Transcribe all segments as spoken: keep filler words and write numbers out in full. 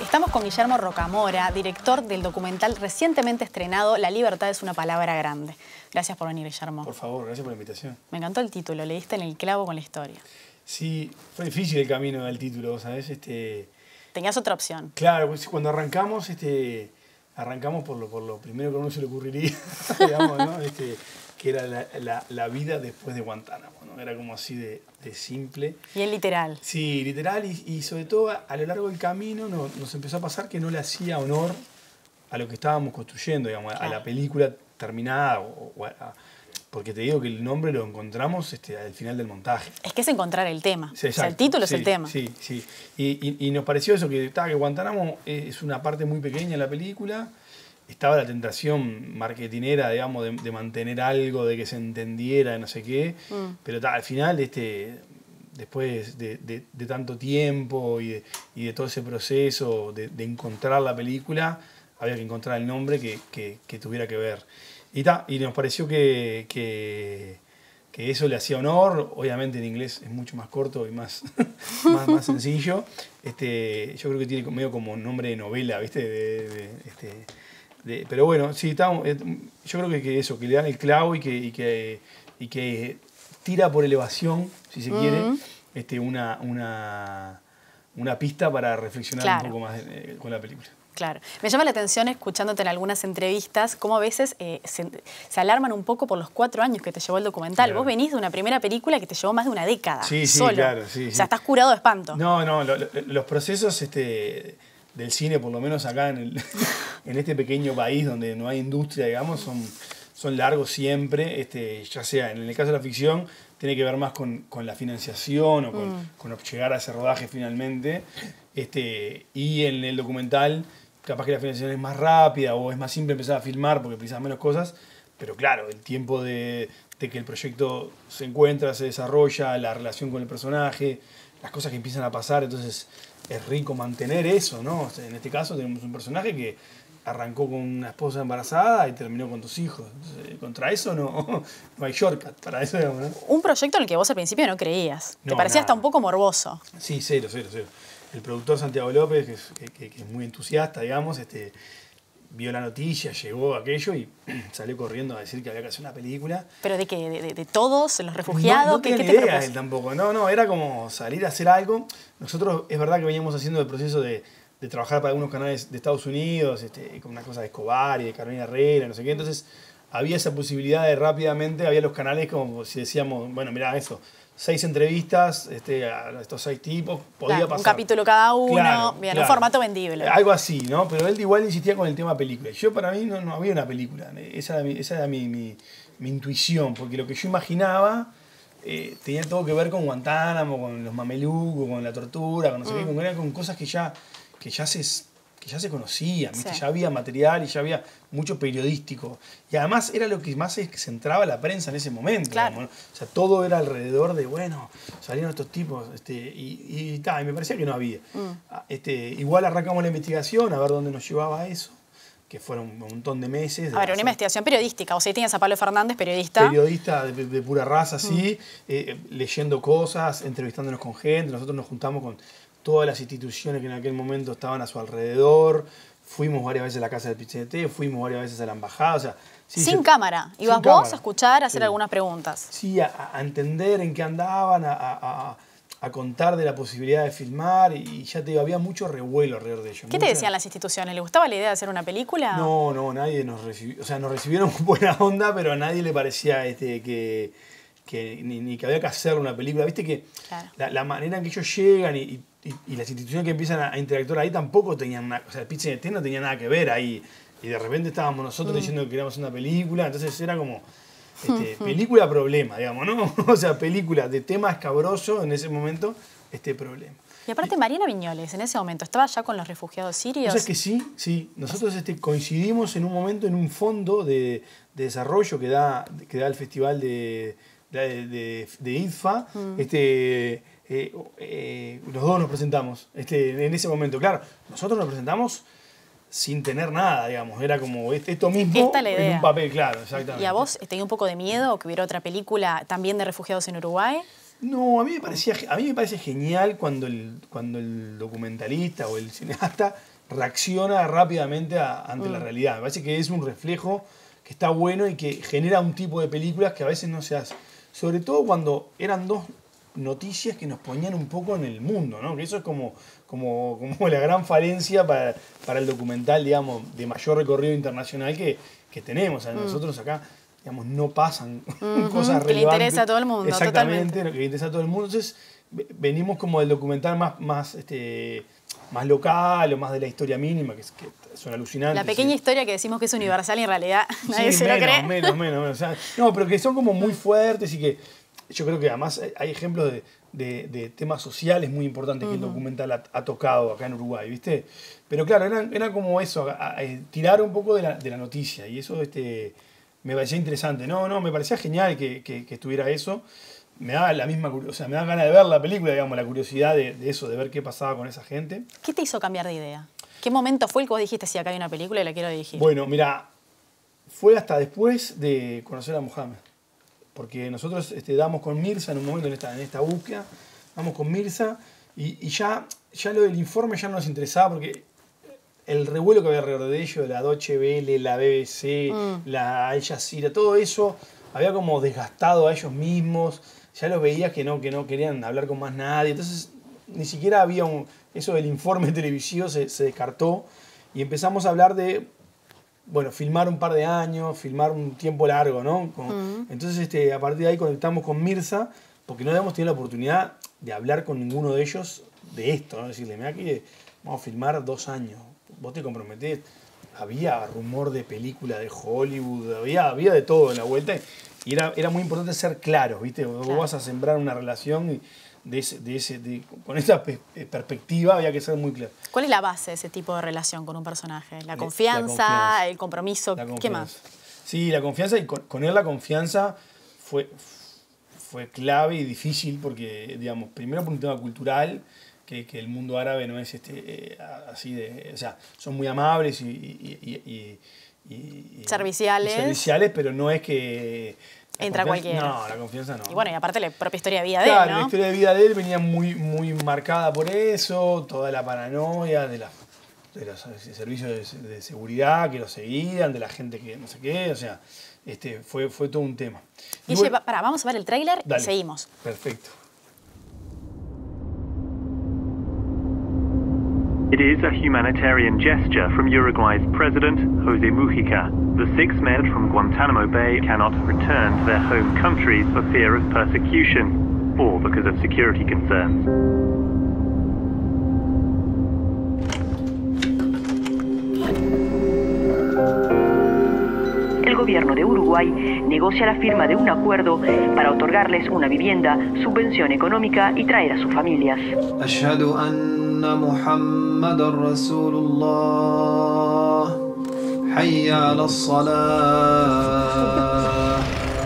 Estamos con Guillermo Rocamora, director del documental recientemente estrenado La libertad es una palabra grande. Gracias por venir, Guillermo. Por favor, gracias por la invitación. Me encantó el título, le diste en el clavo con la historia. Sí, fue difícil el camino del título, ¿sabes? Este, Tenías otra opción. claro, pues cuando arrancamos, este, arrancamos por lo, por lo primero que a uno se le ocurriría, digamos, ¿no? Este, que era la, la, la vida después de Guantánamo, ¿no? Era como así de, de simple. Bien literal. Sí, literal, y, y sobre todo a, a lo largo del camino no, nos empezó a pasar que no le hacía honor a lo que estábamos construyendo, digamos, claro, a la película terminada, o, o a, porque te digo que el nombre lo encontramos este, al final del montaje. Es que es encontrar el tema. Sí, o sea, el título sí, es el tema. Sí, sí. Y, y, y nos pareció eso, que, que Guantánamo es una parte muy pequeña en la película. Estaba la tentación marketinera, digamos, de, de mantener algo, de que se entendiera, no sé qué. Mm. Pero ta, al final, este, después de, de, de tanto tiempo y de, y de todo ese proceso de, de encontrar la película, había que encontrar el nombre que, que, que tuviera que ver. Y, ta, y nos pareció que, que, que eso le hacía honor. Obviamente en inglés es mucho más corto y más, más, más sencillo. Este, yo creo que tiene medio como nombre de novela, ¿viste? De, de, este, de, pero bueno, sí, estamos, yo creo que, que eso, que le dan el clavo y que, y que, y que tira por elevación, si se quiere, mm-hmm. este, una, una, una pista para reflexionar claro. un poco más eh, con la película. Claro. Me llama la atención, escuchándote en algunas entrevistas, cómo a veces eh, se, se alarman un poco por los cuatro años que te llevó el documental. Claro. Vos venís de una primera película que te llevó más de una década, sí, sí, solo. Claro, sí, o sea, sí. estás curado de espanto. No, no, lo, lo, los procesos este, del cine, por lo menos acá en, el, en este pequeño país donde no hay industria, digamos, son, son largos siempre, este, ya sea en el caso de la ficción, tiene que ver más con, con la financiación o con, mm. con llegar a ese rodaje finalmente. Este, y en el documental, capaz que la financiación es más rápida o es más simple empezar a filmar porque precisas menos cosas, pero claro, el tiempo de, de que el proyecto se encuentra, se desarrolla, la relación con el personaje, las cosas que empiezan a pasar, entonces es rico mantener eso, ¿no? O sea, en este caso tenemos un personaje que arrancó con una esposa embarazada y terminó con dos hijos. Entonces, contra eso no, no hay shortcut para eso, digamos, ¿no? Un proyecto en el que vos al principio no creías. No, Te parecía nada. hasta un poco morboso. Sí, cero, cero, cero. El productor Santiago López, que es, que, que es muy entusiasta, digamos, este, vio la noticia, llegó a aquello y salió corriendo a decir que había que hacer una película. ¿Pero de qué? ¿De, de, de todos? ¿Los refugiados? No, no ¿Qué, tenía ¿qué te idea él tampoco. No, no, era como salir a hacer algo. Nosotros, es verdad que veníamos haciendo el proceso de, de trabajar para algunos canales de Estados Unidos, este, con una cosa de Escobar y de Carolina Herrera, no sé qué. Entonces, había esa posibilidad de rápidamente, había los canales como si decíamos, bueno, mirá eso, seis entrevistas este, a estos seis tipos, podía claro, pasar. Un capítulo cada uno, claro, bien, claro. Un formato vendible. Algo así, ¿no? Pero él igual insistía con el tema película. Yo para mí no, no había una película, esa era mi, esa era mi, mi, mi intuición, porque lo que yo imaginaba eh, tenía todo que ver con Guantánamo, con los mamelucos, con la tortura, con no sé mm. qué, con, con cosas que ya, que ya se... que ya se conocían, ¿viste? Sí. Ya había material y ya había mucho periodístico. Y además era lo que más se centraba la prensa en ese momento. Claro. Digamos, ¿no? O sea, todo era alrededor de, bueno, salieron estos tipos, este, y, y, ta, y me parecía que no había. Mm. Este, igual arrancamos la investigación, a ver dónde nos llevaba eso, que fueron un montón de meses. De a ver, una investigación periodística. O sea, tenías a Pablo Fernández, periodista. Periodista de, de pura raza, mm. sí, eh, leyendo cosas, entrevistándonos con gente. Nosotros nos juntamos con todas las instituciones que en aquel momento estaban a su alrededor. Fuimos varias veces a la casa del P C T, fuimos varias veces a la embajada. O sea, sí, sin se, cámara. Ibas sin vos cámara. a escuchar, a hacer sí. algunas preguntas. Sí, a, a entender en qué andaban, a, a, a contar de la posibilidad de filmar. Y ya te digo, había mucho revuelo alrededor de ellos. ¿Qué Mucha... te decían las instituciones? ¿Les gustaba la idea de hacer una película? No, no, nadie nos recibió. O sea, nos recibieron con buena onda, pero a nadie le parecía este, que, que ni, ni que había que hacer una película. Viste que claro. la, la manera en que ellos llegan y, y Y, y las instituciones que empiezan a, a interactuar ahí tampoco tenían nada, o sea, el P C T no tenía nada que ver ahí. Y de repente estábamos nosotros mm. diciendo que queríamos una película, entonces era como este, película problema, digamos, ¿no? O sea, película de tema escabroso en ese momento, este problema. Y aparte Mariana Viñoles, en ese momento, ¿estaba ya con los refugiados sirios? O sea que sí, sí. Nosotros este, coincidimos en un momento en un fondo de, de desarrollo que da, que da el festival de, de, de, de I D F A. Mm. Este, Eh, eh, los dos nos presentamos este, en ese momento. Claro, nosotros nos presentamos sin tener nada, digamos. Era como esto mismo en un papel, claro, exactamente. ¿Y a vos te dio un poco de miedo que hubiera otra película también de refugiados en Uruguay? No, a mí me parecía, a mí me parece genial cuando el, cuando el documentalista o el cineasta reacciona rápidamente a, ante mm. la realidad. Me parece que es un reflejo que está bueno y que genera un tipo de películas que a veces no se hace. Sobre todo cuando eran dos noticias que nos ponían un poco en el mundo, ¿no? Que eso es como, como, como la gran falencia para, para el documental, digamos, de mayor recorrido internacional que, que tenemos. O sea, mm. nosotros acá, digamos, no pasan mm-hmm. cosas relevantes. Que le interesa a todo el mundo, exactamente, totalmente. Lo que le interesa a todo el mundo. Entonces, venimos como del documental más, más, este, más local o más de la historia mínima, que, es, que son alucinantes. La pequeña sí. historia que decimos que es universal y en realidad nadie sí, se menos, lo cree. Menos, menos, menos. O sea, no, pero que son como muy fuertes y que yo creo que además hay ejemplos de, de, de temas sociales muy importantes uh-huh. que el documental ha, ha tocado acá en Uruguay, ¿viste? Pero claro, era, era como eso, a, a, a tirar un poco de la, de la noticia y eso este, me parecía interesante. No, no, me parecía genial que, que, que estuviera eso. Me da la misma, o sea, me da ganas de ver la película, digamos, la curiosidad de, de eso, de ver qué pasaba con esa gente. ¿Qué te hizo cambiar de idea? ¿Qué momento fue el que vos dijiste, sí, acá hay una película y la quiero dirigir? Bueno, mira, fue hasta después de conocer a Mohamed. Porque nosotros este, damos con Mirza en un momento en esta, en esta búsqueda, damos con Mirza y, y ya, ya lo del informe ya no nos interesaba porque el revuelo que había alrededor de ellos, la Deutsche Welle, la B B C, mm. la Al Jazeera, todo eso había como desgastado a ellos mismos. Ya los veías que no, que no querían hablar con más nadie. Entonces, ni siquiera había un... Eso del informe televisivo se, se descartó. Y empezamos a hablar de, bueno, filmar un par de años, filmar un tiempo largo, ¿no? Como, uh-huh. Entonces, este, a partir de ahí conectamos con Mirza, porque no habíamos tenido la oportunidad de hablar con ninguno de ellos de esto, ¿no? Decirle, mira que vamos a filmar dos años. Vos te comprometés. Había rumor de película de Hollywood, había, había de todo en la vuelta. Y era, era muy importante ser claros, ¿viste? Vos claro. vas a sembrar una relación de ese, de ese, de, con esa pe perspectiva, había que ser muy claro. ¿Cuál es la base de ese tipo de relación con un personaje? ¿La confianza, la confianza el compromiso? La ¿Qué más? Sí, la confianza, y con, con él la confianza fue, fue clave y difícil porque, digamos, primero por un tema cultural, que, que el mundo árabe no es este, eh, así de... O sea, son muy amables y... y, y, y Y, y, serviciales. Y serviciales, pero no es que... Entra cualquiera. No, la confianza no. Y bueno, y aparte la propia historia de vida claro, de él, ¿no? La historia de vida de él venía muy, muy marcada por eso, toda la paranoia de, la, de los servicios de, de seguridad que lo seguían, de la gente que no sé qué, o sea, este, fue, fue todo un tema. Y bueno, lleva, pará, vamos a ver el tráiler y seguimos. Perfecto. It is a humanitarian gesture from Uruguay's president, José Mujica. The six men from Guantanamo Bay cannot return to their home countries for fear of persecution or because of security concerns. El gobierno de Uruguay negocia la firma de un acuerdo para otorgarles una vivienda, subvención económica y traer a sus familias. محمد رسول الله حي على الصلاة.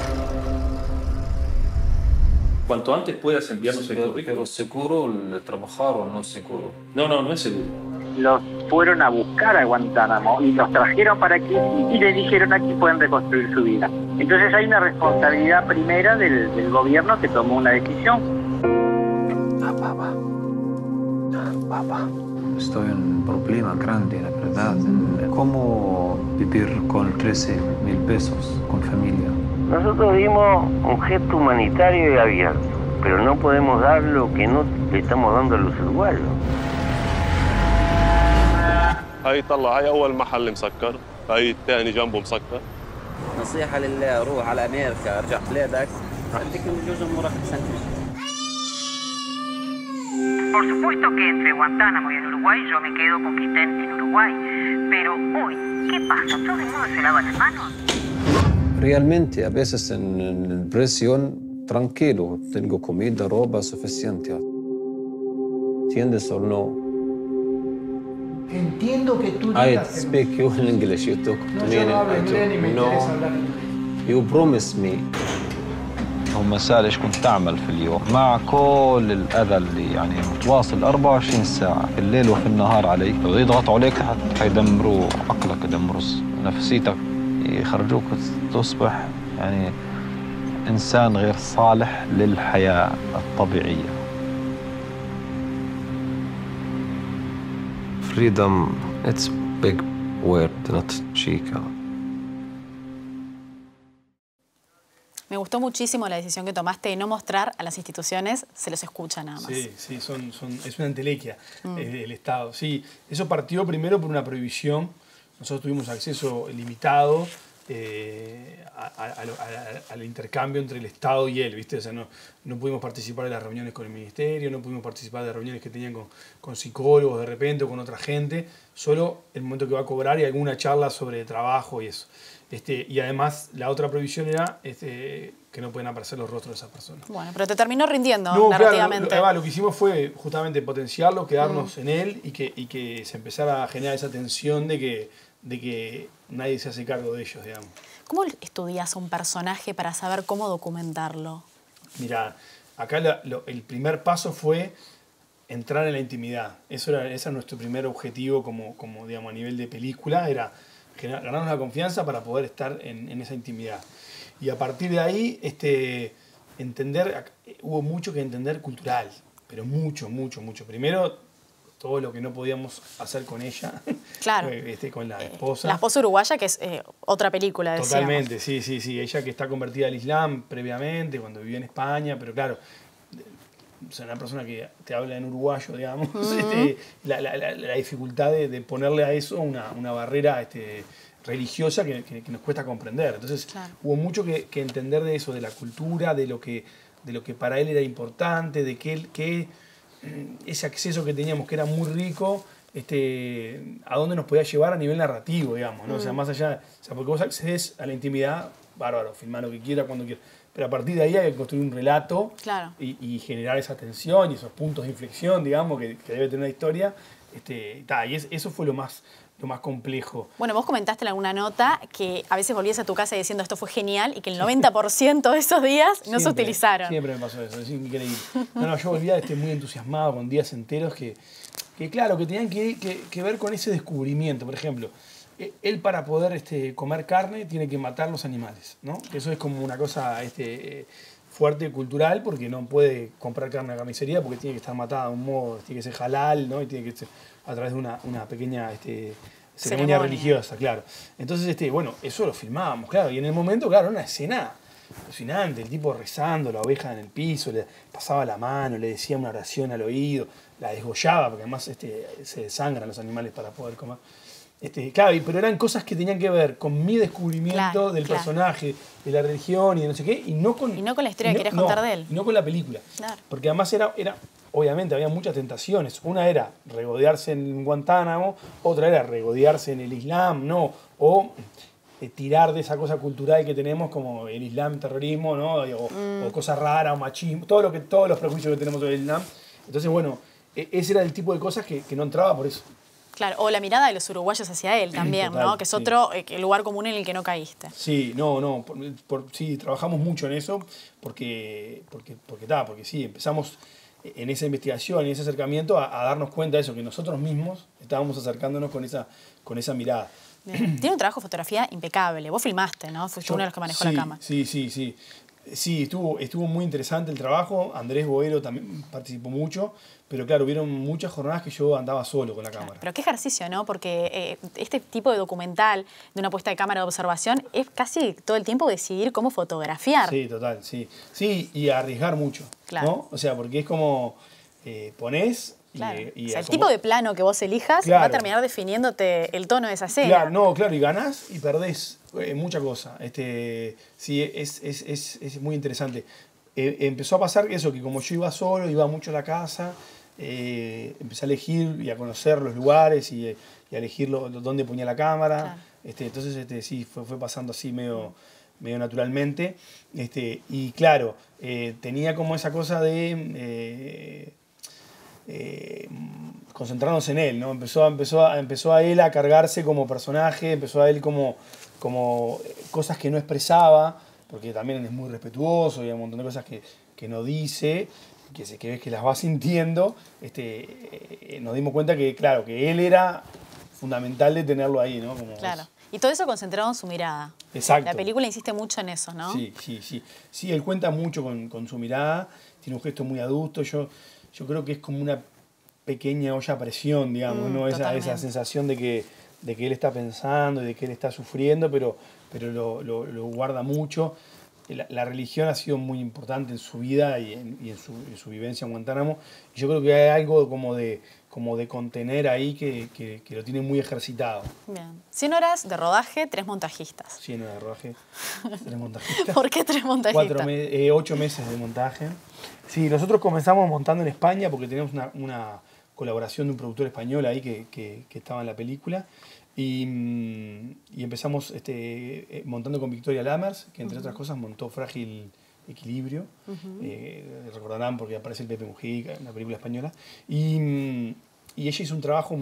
Cuanto antes puedas enviarnos el currículum. Pero seguro el trabajar o no seguro. No, no, no es seguro. Los fueron a buscar a Guantánamo y los trajeron para aquí y les dijeron aquí pueden reconstruir su vida. Entonces hay una responsabilidad primera del, del gobierno que tomó una decisión. Ah, papá. Papá, estoy en un problema grande, la verdad. ¿Cómo vivir con trece mil pesos con familia? Nosotros dimos un gesto humanitario y abierto, pero no podemos dar lo que no le estamos dando a los uruguayos. هاي طلع هاي أول محل مسكر، هاي الثاني جنبه مسكر. نصيحة لله روح على أمريكا ارجع بلادك خليك من جزء مرة سنتين. Por supuesto que entre Guantánamo y el Uruguay yo me quedo con que estén en Uruguay. Pero hoy, ¿qué pasa? ¿Todo el mundo se lava las manos? Realmente, a veces en, en presión, tranquilo, tengo comida, ropa suficiente. ¿Entiendes o no? Entiendo que tú I digas speak you in English, you talk no, to me yo no hablo in inglés ni me interesa hablar inglés. You promise me. هم سأل ايش كنت تعمل في اليوم مع كل الأذى اللي يعني متواصل أربعة وعشرين ساعة في الليل وفي النهار عليك يضغطوا عليك حتى حيدمروا عقلك يدمروا نفسيتك يخرجوك تصبح يعني إنسان غير صالح للحياة الطبيعية. Freedom It's big word, not chica. Me gustó muchísimo la decisión que tomaste de no mostrar a las instituciones, se los escucha nada más. Sí, sí, son, son, es una entelequia mm. el, el Estado. Sí, eso partió primero por una prohibición. Nosotros tuvimos acceso limitado eh, a, a, a, a, al intercambio entre el Estado y él, ¿viste? O sea, no, no pudimos participar de las reuniones con el Ministerio, no pudimos participar de reuniones que tenían con, con psicólogos de repente o con otra gente, solo el momento que va a cobrar y alguna charla sobre trabajo y eso. Este, y además la otra prohibición era este, que no pueden aparecer los rostros de esas personas. Bueno, pero te terminó rindiendo no, narrativamente. Claro, lo, lo, lo que hicimos fue justamente potenciarlo, quedarnos mm. en él y que, y que se empezara a generar esa tensión de que, de que nadie se hace cargo de ellos, digamos. ¿Cómo estudias a un personaje para saber cómo documentarlo? Mirá, acá la, lo, el primer paso fue entrar en la intimidad. Eso era, ese era nuestro primer objetivo como, como digamos, a nivel de película, era ganarnos la confianza para poder estar en, en esa intimidad. Y a partir de ahí, este, entender, hubo mucho que entender cultural, pero mucho, mucho, mucho. Primero, todo lo que no podíamos hacer con ella, claro. este, con la esposa. La esposa uruguaya, que es eh, otra película, decíamos. Totalmente, sí, sí, sí. Ella que está convertida al Islam previamente, cuando vivió en España, pero claro, o sea, una persona que te habla en uruguayo, digamos, uh-huh. este, la, la, la, la dificultad de, de ponerle a eso una, una barrera este, religiosa que, que, que nos cuesta comprender. Entonces, claro. hubo mucho que, que entender de eso, de la cultura, de lo que, de lo que para él era importante, de que, él, que ese acceso que teníamos, que era muy rico, este, a dónde nos podía llevar a nivel narrativo, digamos, ¿no? Uh-huh. O sea, más allá, o sea, porque vos accedes a la intimidad, bárbaro, filmar lo que quiera, cuando quiera. Pero a partir de ahí hay que construir un relato claro. y, y generar esa tensión y esos puntos de inflexión, digamos, que, que debe tener una historia. Este, ta, y es, eso fue lo más, lo más complejo. Bueno, vos comentaste en alguna nota que a veces volvías a tu casa diciendo esto fue genial y que el noventa por ciento de esos días no siempre, se utilizaron. Siempre me pasó eso, es increíble. No, no, yo volvía este, muy entusiasmado con días enteros que, que claro, que tenían que, que, que ver con ese descubrimiento. Por ejemplo, él para poder este, comer carne tiene que matar los animales, ¿no? Eso es como una cosa este, fuerte cultural porque no puede comprar carne a la carnicería porque tiene que estar matada de un modo, tiene que ser halal, ¿no? Y tiene que ser a través de una, una pequeña este, ceremonia, ceremonia religiosa, claro. Entonces, este, bueno, eso lo filmábamos, claro. Y en el momento, claro, una escena alucinante, el tipo rezando, la oveja en el piso, le pasaba la mano, le decía una oración al oído, la desgollaba porque además este, se desangran los animales para poder comer. Este, claro, pero eran cosas que tenían que ver con mi descubrimiento claro, del claro. personaje, de la religión y de no sé qué, y no con, y no con la historia no, que querías no, contar de él. Y no con la película. Claro. Porque además era, era, obviamente había muchas tentaciones. Una era regodearse en Guantánamo, otra era regodearse en el Islam, ¿no? O eh, tirar de esa cosa cultural que tenemos como el Islam, terrorismo, ¿no? O, mm. o cosas raras, o machismo, todo lo que, todos los prejuicios que tenemos sobre el Islam. Entonces, bueno, ese era el tipo de cosas que, que no entraba por eso. Claro, o la mirada de los uruguayos hacia él también, Total, ¿no? Que es sí. otro eh, lugar común en el que no caíste. Sí, no, no, por, por, sí, trabajamos mucho en eso porque, porque, porque, ta, porque sí, empezamos en esa investigación, en ese acercamiento a, a darnos cuenta de eso, que nosotros mismos estábamos acercándonos con esa, con esa mirada. Bien. Tiene un trabajo de fotografía impecable. Vos filmaste, ¿no? Fuiste Yo, uno de los que manejó sí, la cámara. Sí, sí, sí. Sí, estuvo, estuvo muy interesante el trabajo. Andrés Boero también participó mucho. Pero claro, hubieron muchas jornadas que yo andaba solo con la cámara. Claro, pero qué ejercicio, ¿no? Porque eh, este tipo de documental, de una puesta de cámara de observación, es casi todo el tiempo decidir cómo fotografiar. Sí, total, sí. Sí, y arriesgar mucho, claro. ¿no? O sea, porque es como eh, ponés... Claro. Y, y o sea, el como... tipo de plano que vos elijas claro. va a terminar definiéndote el tono de esa escena. Claro, no, claro, y ganás y perdés eh, mucha cosa. Este, sí, es, es, es, es muy interesante. Eh, empezó a pasar eso, que como yo iba solo, iba mucho a la casa, eh, empecé a elegir y a conocer los lugares y, y a elegir lo, lo, dónde ponía la cámara. Claro. Este, entonces este, sí, fue, fue pasando así medio, medio naturalmente. Este, y claro, eh, tenía como esa cosa de... Eh, Eh, concentrarnos en él, ¿no? Empezó, empezó, a, empezó a él a cargarse como personaje, empezó a él como, como cosas que no expresaba, porque también es muy respetuoso y hay un montón de cosas que, que no dice, que, se, que ves que las va sintiendo. Este, eh, nos dimos cuenta que, claro, que él era fundamental de tenerlo ahí, ¿no? Como claro. Es. Y todo eso concentrado en su mirada. Exacto. La película insiste mucho en eso, ¿no? Sí, sí, sí. Sí, él cuenta mucho con, con su mirada, tiene un gesto muy adulto. Yo... Yo creo que es como una pequeña olla a presión, digamos, Mm, ¿no? Esa, totalmente. esa sensación de que, de que él está pensando y de que él está sufriendo, pero, pero lo, lo- lo guarda mucho. La, la religión ha sido muy importante en su vida y en, y en su, en su vivencia en Guantánamo. Y yo creo que hay algo como de, como de contener ahí que, que- que lo tiene muy ejercitado. Bien. cien horas de rodaje, tres montajistas. cien horas de rodaje, tres montajistas. ¿Por qué tres montajistas? Cuatro me- eh, ocho meses de montaje. Sí, nosotros comenzamos montando en España porque teníamos una, una colaboración de un productor español ahí que, que- que estaba en la película. Y, mm, y empezamos este, eh, montando con Victoria Lammers, que entre Ujú. otras cosas montó Frágil Equilibrio. Ujú. Eh, recordarán porque aparece el Pepe Mujica, una película española. Y, mm, y ella hizo un trabajo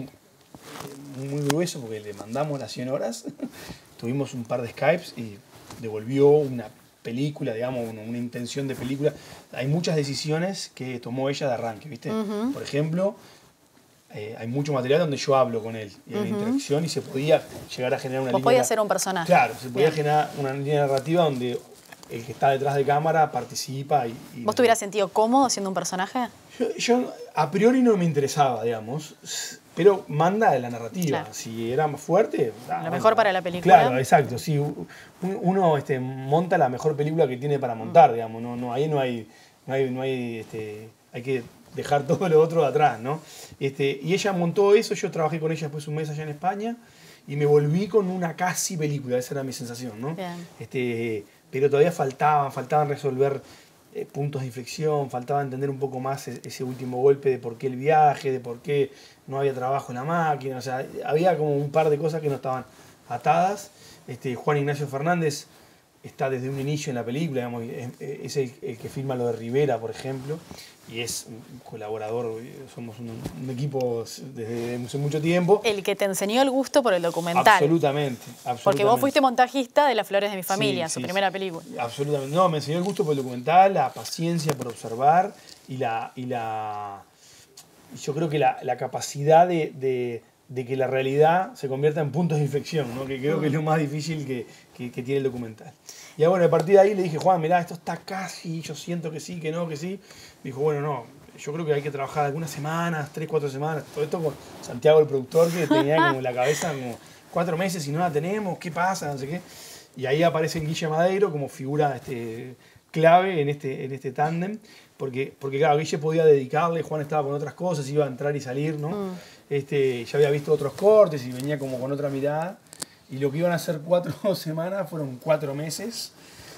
eh, muy grueso porque le mandamos las cien horas. Tuvimos un par de Skypes y devolvió una película, digamos, una, una intención de película. Hay muchas decisiones que tomó ella de arranque, ¿viste? Ujú. Por ejemplo, eh, hay mucho material donde yo hablo con él y hay una Ujú. interacción y se podía llegar a generar una Vos línea. podías ser un personaje. Claro, se podía Bien. generar una línea narrativa donde el que está detrás de cámara participa y, y ¿Vos te hubieras sentido cómodo siendo un personaje? yo, yo a priori no me interesaba, digamos, pero manda la narrativa. Claro. Si era más fuerte... ah, Lo mejor para la película. Claro, exacto. Sí, u- uno este, monta la mejor película que tiene para montar, Mm. digamos. No, no, ahí no hay... No hay, no hay, este, hay que dejar todo lo otro atrás, ¿no? Este, y ella montó eso, yo trabajé con ella después un mes allá en España y me volví con una casi película, esa era mi sensación, ¿no? Bien. Este, pero todavía faltaban, faltaban resolver eh, puntos de inflexión, faltaba entender un poco más e- ese último golpe de por qué el viaje, de por qué no había trabajo en la máquina, o sea, había como un par de cosas que no estaban atadas. Este, Juan Ignacio Fernández está desde un inicio en la película, digamos, es, es el, el que filma lo de Rivera, por ejemplo, y es un colaborador, somos un, un equipo desde hace mucho tiempo. El que te enseñó el gusto por el documental. Absolutamente, absolutamente. Porque vos fuiste montajista de Las Flores de mi familia, Sí, su sí, primera sí. película. Absolutamente. No, me enseñó el gusto por el documental, la paciencia por observar y la. Y la yo creo que la, la capacidad de, de, de que la realidad se convierta en puntos de inflexión, ¿no? Que creo que es lo más difícil que, que, que tiene el documental. Y bueno, a partir de ahí le dije, Juan, mirá, esto está casi, yo siento que sí, que no, que sí. Me dijo, bueno, no, yo creo que hay que trabajar algunas semanas, tres, cuatro semanas. Todo esto con Santiago, el productor, que tenía como en la cabeza como cuatro meses y no la tenemos, ¿qué pasa? No sé qué. Y ahí aparece Guille Madeiro como figura este, clave en este, en este tándem, porque, porque claro, Guille podía dedicarle, Juan estaba con otras cosas, iba a entrar y salir, ¿no? Mm. Este, ya había visto otros cortes y venía como con otra mirada. Y lo que iban a ser cuatro semanas fueron cuatro meses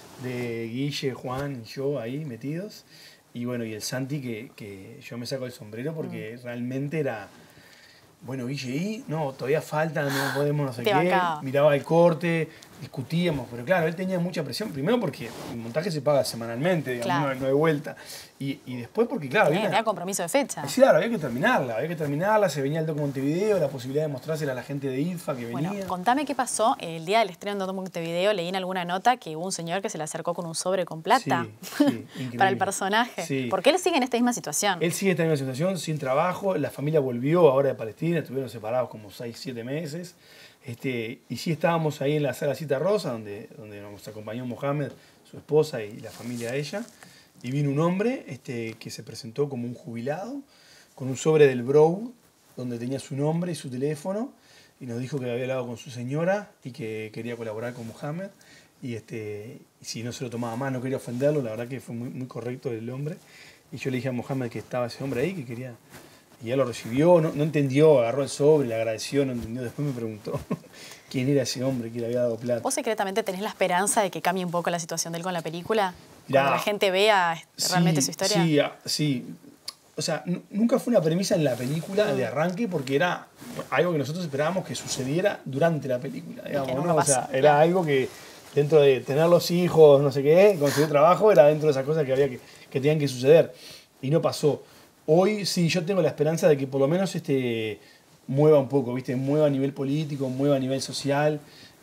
de Guille, Juan y yo ahí metidos. Y bueno, y el Santi que, que yo me saco el sombrero porque Mm. realmente era... Bueno, Guille, y no, todavía falta, no podemos no sé Te qué. bancaba. Miraba el corte, discutíamos, pero claro, él tenía mucha presión. Primero porque el montaje se paga semanalmente, digamos, Claro. no, hay- no hay vuelta. Y, y después porque, claro, Tenía, había una- tenía compromiso de fecha. Sí, claro, había que terminarla, había que terminarla, se venía el Doc Montevideo, la posibilidad de mostrársela a la gente de I N F A que venía. Bueno, contame qué pasó el día del estreno de Doc Montevideo. Leí en alguna nota que hubo un señor que se le acercó con un sobre con plata Sí, sí, increíble. para el personaje. Sí. Porque él sigue en esta misma situación. Él sigue en esta misma situación, sin trabajo, la familia volvió ahora de Palestina, estuvieron separados como seis, siete meses. Este, y sí estábamos ahí en la sala Cita Rosa, donde, donde nos acompañó Mohamed, su esposa y la familia de ella. Y vino un hombre este, que se presentó como un jubilado, con un sobre del Bro, donde tenía su nombre y su teléfono, y nos dijo que había hablado con su señora y que quería colaborar con Mohamed. Y, este, y si no se lo tomaba más, no quería ofenderlo, la verdad que fue muy, muy correcto el hombre. Y yo le dije a Mohamed que estaba ese hombre ahí, que quería... Y él lo recibió, no, no entendió, agarró el sobre, le agradeció, no entendió. Después me preguntó quién era ese hombre que le había dado plata. ¿Vos secretamente tenés la esperanza de que cambie un poco la situación de él con la película? Ya. Cuando la gente vea realmente Sí, su historia. Sí, ah, sí. O sea, n- nunca fue una premisa en la película Mm. de arranque porque era algo que nosotros esperábamos que sucediera durante la película, digamos, que nunca ¿no? O pasó, sea, era claro. algo que dentro de tener los hijos, no sé qué, conseguir trabajo, era dentro de esas cosas que había que, que tenían que suceder. Y no pasó. Hoy sí, yo tengo la esperanza de que por lo menos este, mueva un poco, ¿viste? Mueva a nivel político, mueva a nivel social.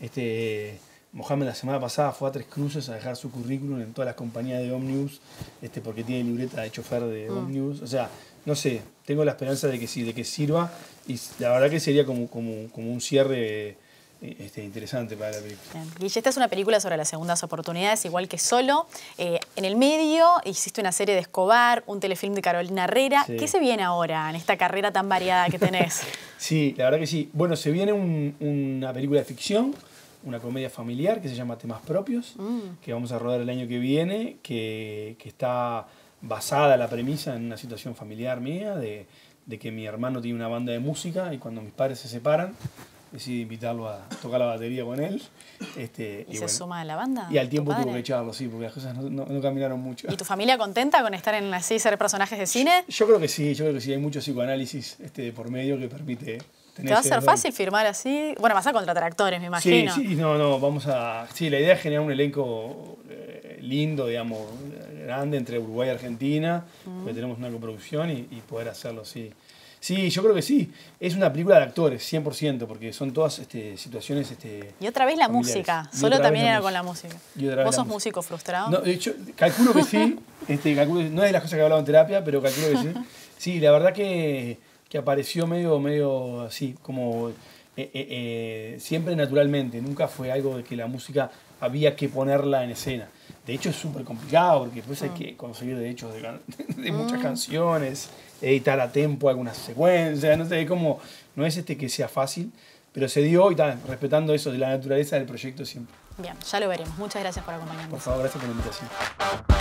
Este, Mohamed la semana pasada fue a Tres Cruces a dejar su currículum en todas las compañías de Omnibus, este, porque tiene libreta de chofer de Mm. Omnibus. O sea, no sé, tengo la esperanza de que sí, de que sirva. Y la verdad que sería como, como, como un cierre este, interesante para la película. Bien. Guille, esta es una película sobre las segundas oportunidades, igual que Solo. Eh, en el medio hiciste una serie de Escobar, un telefilm de Carolina Herrera. Sí. ¿Qué se viene ahora en esta carrera tan variada que tenés? Sí, la verdad que sí. Bueno, se viene un, una película de ficción, una comedia familiar que se llama Temas Propios, mm. que vamos a rodar el año que viene, que, que está basada la premisa en una situación familiar mía, de, de que mi hermano tiene una banda de música y cuando mis padres se separan, decidí invitarlo a tocar la batería con él. Este, ¿Y, y se bueno, suma a la banda? Y al tiempo tuvo que echarlo, sí, porque las cosas no, no, no caminaron mucho. ¿Y tu familia contenta con estar en así, ser personajes de cine? Yo, yo creo que sí, yo creo que sí. Hay mucho psicoanálisis este, por medio que permite... ¿Te va a ser fácil firmar así? Bueno, vas a contratar actores, me imagino. Sí, sí, no, no, vamos a... Sí, la idea es generar un elenco eh, lindo, digamos, grande entre Uruguay y Argentina, mm. porque tenemos una coproducción y, y poder hacerlo, sí. Sí, yo creo que sí. Es una película de actores, cien por ciento, porque son todas este, situaciones este, Y otra vez la familiares. música. Solo también era con la música. ¿Vos sos músico frustrado? No, de hecho, calculo que sí. este, calculo, no es de las cosas que he hablado en terapia, pero calculo que sí. Sí, la verdad que, que apareció medio, medio así, como eh, eh, eh, siempre naturalmente. Nunca fue algo de que la música había que ponerla en escena. De hecho, es súper complicado, porque después mm. hay que conseguir derechos de, de muchas mm. canciones, editar a tiempo algunas secuencias, no sé, como, no es este que sea fácil, pero se dio y tal, respetando eso de la naturaleza del proyecto siempre. Bien, ya lo veremos. Muchas gracias por acompañarnos. Por favor, gracias por la invitación.